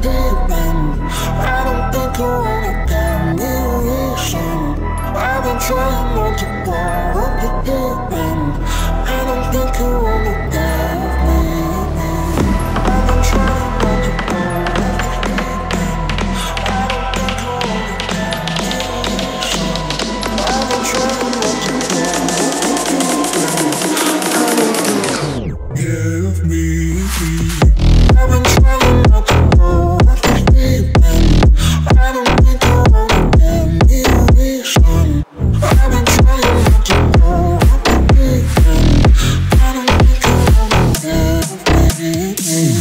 deep end. I don't think you wanna get me a reason. I've been trying not to go off the deep end. I don't think you wanna get me. I've been trying not to go off the deep end. I don't think you wanna get me a reason. I've been trying not to go off the deep end. I don't think you give me. I've been trying not to go off the deep end. I don't think you wanna get me a reason. I've been trying not to go off the deep end. I don't think you wanna get me.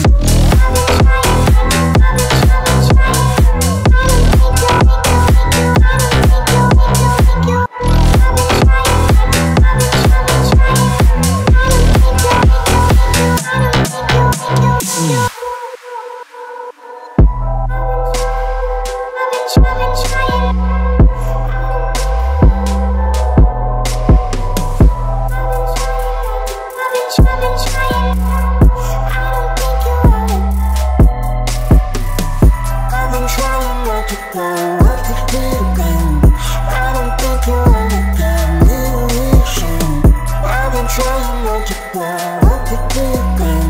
I've been trying not to go off the deep end. I don't think you wanna get me a reason. I've been trying not to go off the deep end.